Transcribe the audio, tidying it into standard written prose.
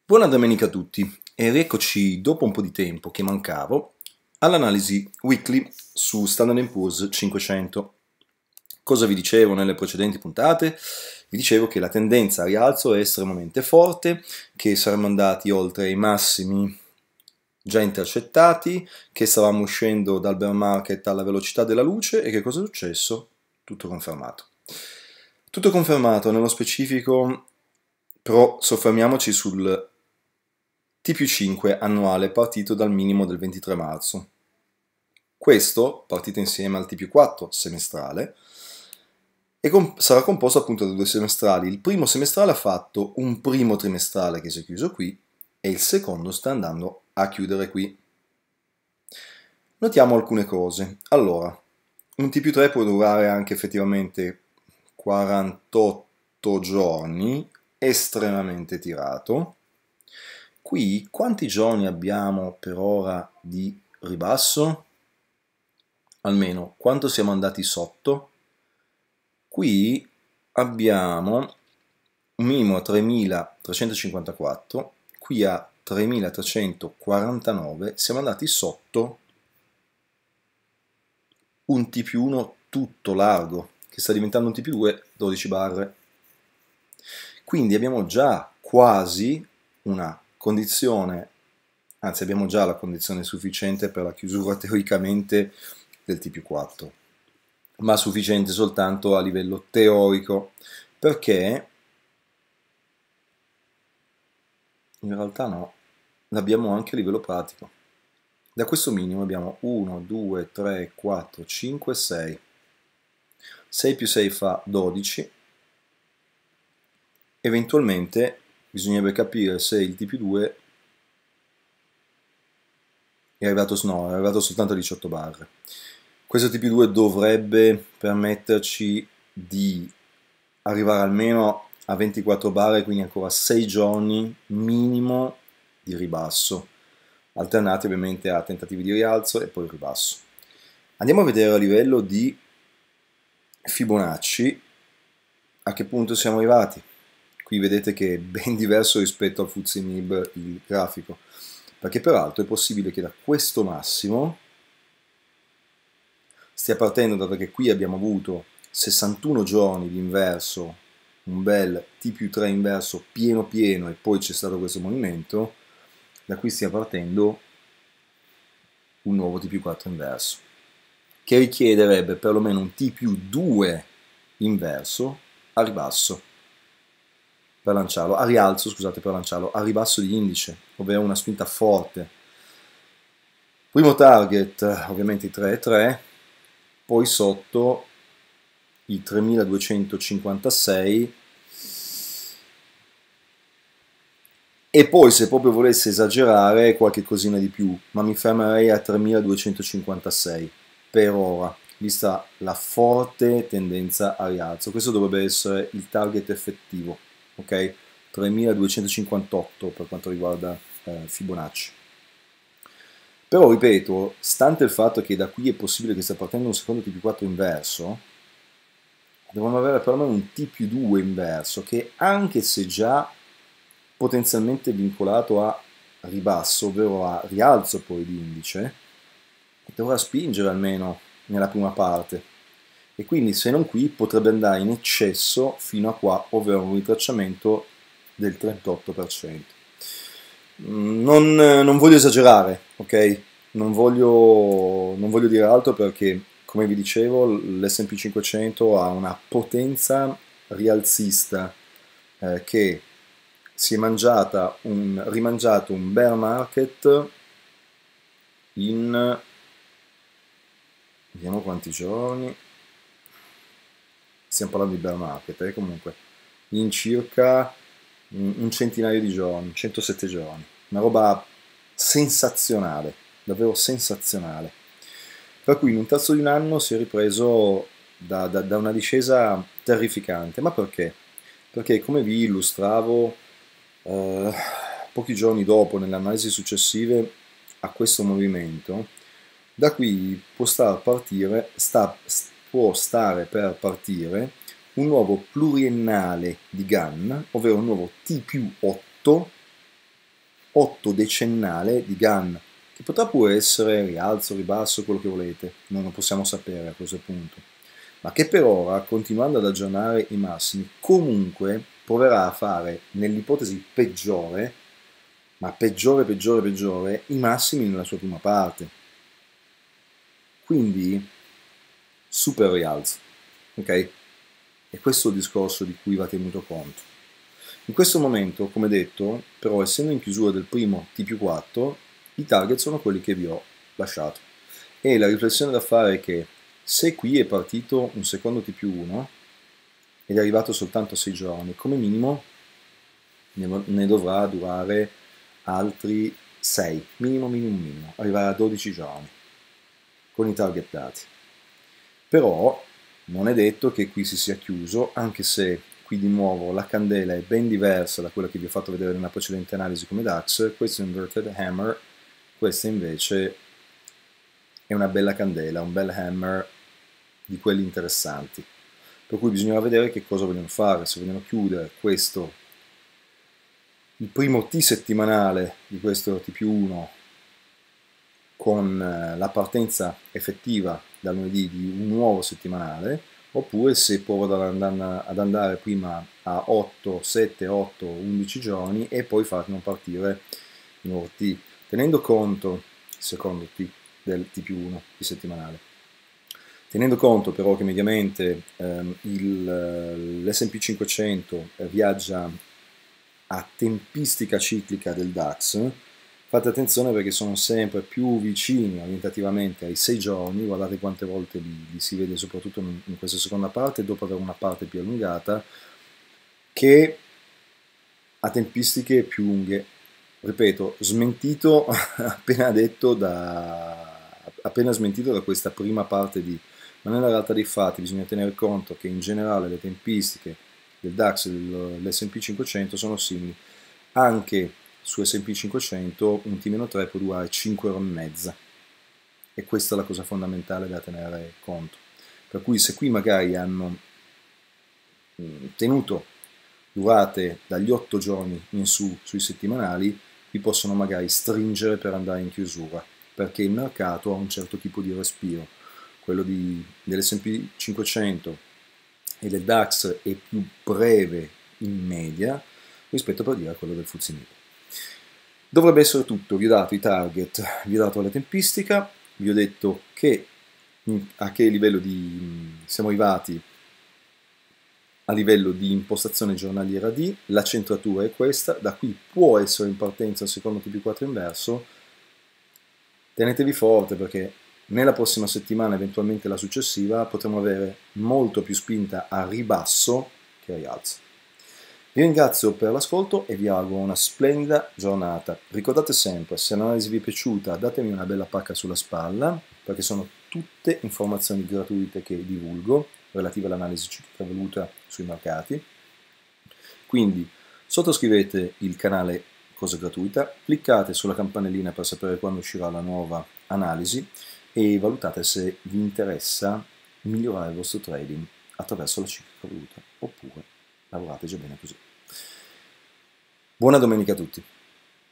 Buona domenica a tutti e rieccoci dopo un po' di tempo che mancavo all'analisi weekly su Standard & Poor's 500. Cosa vi dicevo nelle precedenti puntate? Vi dicevo che la tendenza a rialzo è estremamente forte, che saremmo andati oltre i massimi già intercettati, che stavamo uscendo dal bear market alla velocità della luce e che cosa è successo? Tutto confermato. Tutto confermato, nello specifico, però soffermiamoci sul T+5 annuale partito dal minimo del 23 marzo. Questo, partito insieme al T+4 semestrale, sarà composto appunto da due semestrali. Il primo semestrale ha fatto un primo trimestrale che si è chiuso qui e il secondo sta andando a chiudere qui. Notiamo alcune cose. Allora, un T+3 può durare anche effettivamente 48 giorni, estremamente tirato. Qui quanti giorni abbiamo per ora di ribasso? Almeno quanto siamo andati sotto? Qui abbiamo un minimo a 3354, qui a 3349, siamo andati sotto un T+1 tutto largo, che sta diventando un T+2, 12 barre. Quindi abbiamo già quasi una condizione, anzi abbiamo già la condizione sufficiente per la chiusura teoricamente del T+4, ma sufficiente soltanto a livello teorico, perché in realtà no, l'abbiamo anche a livello pratico. Da questo minimo abbiamo 1, 2, 3, 4, 5, 6. 6 più 6 fa 12. Eventualmente bisognerebbe capire se il T+2 è arrivato soltanto a 18 barre. Questo T+2 dovrebbe permetterci di arrivare almeno a 24 barre, quindi ancora 6 giorni minimo di ribasso, alternati ovviamente a tentativi di rialzo e poi ribasso. Andiamo a vedere a livello di Fibonacci a che punto siamo arrivati. Qui vedete che è ben diverso rispetto al FTSE MIB il grafico, perché peraltro è possibile che da questo massimo stia partendo, dato che qui abbiamo avuto 61 giorni di inverso, un bel T+3 inverso pieno pieno e poi c'è stato questo movimento, da qui stia partendo un nuovo T+4 inverso, che richiederebbe perlomeno un T+2 inverso a ribasso per lanciarlo, a rialzo, scusate, per lanciarlo, a ribasso di indice, ovvero una spinta forte. Primo target, ovviamente i 3,3, poi sotto i 3256 e poi se proprio volesse esagerare qualche cosina di più, ma mi fermerei a 3256 per ora, vista la forte tendenza a rialzo. Questo dovrebbe essere il target effettivo, ok? 3258 per quanto riguarda Fibonacci. Però ripeto, stante il fatto che da qui è possibile che stia partendo un secondo T+4 inverso, dovremmo avere perlomeno un T+2 inverso che, anche se già potenzialmente vincolato a ribasso, ovvero a rialzo poi di indice, dovrà spingere almeno nella prima parte. E quindi se non qui potrebbe andare in eccesso fino a qua, ovvero un ritracciamento del 38%. Non voglio esagerare, ok? Non voglio dire altro perché, come vi dicevo, l'S&P 500 ha una potenza rialzista che si è rimangiato un bear market in, vediamo quanti giorni, stiamo parlando di bear market, comunque, in circa un centinaio di giorni, 107 giorni, una roba sensazionale, davvero sensazionale. Per cui in un terzo di un anno si è ripreso da una discesa terrificante. Ma perché? Perché, come vi illustravo pochi giorni dopo, nelle analisi successive a questo movimento, da qui può stare per partire un nuovo pluriennale di Gann, ovvero un nuovo T+8 8 decennale di Gann, che potrà pure essere rialzo, ribasso, quello che volete, non lo possiamo sapere a questo punto, ma che per ora, continuando ad aggiornare i massimi, comunque proverà a fare, nell'ipotesi peggiore, ma peggiore, i massimi nella sua prima parte. Quindi, super rialzo, ok? E questo è il discorso di cui va tenuto conto. In questo momento, come detto, però essendo in chiusura del primo T+4, i target sono quelli che vi ho lasciato. E la riflessione da fare è che se qui è partito un secondo T+1 ed è arrivato soltanto a 6 giorni, come minimo ne dovrà durare altri 6, minimo, arrivare a 12 giorni, con i target dati. Però non è detto che qui si sia chiuso, anche se qui di nuovo la candela è ben diversa da quella che vi ho fatto vedere nella precedente analisi come DAX. Questo è un inverted hammer, questa invece è una bella candela, un bel hammer di quelli interessanti. Per cui bisognerà vedere che cosa vogliono fare, se vogliono chiudere questo, il primo T settimanale di questo T+1 con la partenza effettiva da lunedì di un nuovo settimanale, oppure se provano ad andare prima a 8, 7, 8, 11 giorni e poi farlo partire il nuovo T, tenendo conto, il secondo T del T+1 di settimanale. Tenendo conto però che mediamente l'S&P 500 viaggia a tempistica ciclica del DAX, fate attenzione perché sono sempre più vicini orientativamente ai 6 giorni, guardate quante volte li si vede soprattutto in questa seconda parte, dopo avere una parte più allungata, che a tempistiche più lunghe. Ripeto, smentito appena smentito da questa prima parte di... Ma nella realtà dei fatti bisogna tenere conto che in generale le tempistiche del DAX e dell'S&P 500 sono simili. Anche su S&P 500 un T-3 può durare 5 ore e mezza, e questa è la cosa fondamentale da tenere conto. Per cui se qui magari hanno tenuto durate dagli 8 giorni in su sui settimanali, vi possono magari stringere per andare in chiusura, perché il mercato ha un certo tipo di respiro. Quello dell'S&P 500 e del DAX è più breve in media rispetto per dire a quello del FTSE MIB. Dovrebbe essere tutto, vi ho dato i target, vi ho dato la tempistica, vi ho detto a che livello siamo arrivati a livello di impostazione giornaliera D, la centratura è questa, da qui può essere in partenza il secondo T+4 inverso, tenetevi forte perché nella prossima settimana, eventualmente la successiva, potremo avere molto più spinta a ribasso che a rialzo. Vi ringrazio per l'ascolto e vi auguro una splendida giornata. Ricordate sempre, se l'analisi vi è piaciuta, datemi una bella pacca sulla spalla, perché sono tutte informazioni gratuite che divulgo, relative all'analisi ciclica voluta sui mercati. Quindi sottoscrivete il canale Cosa Gratuita, cliccate sulla campanellina per sapere quando uscirà la nuova analisi e valutate se vi interessa migliorare il vostro trading attraverso la ciclica voluta oppure lavorate già bene così. Buona domenica a tutti!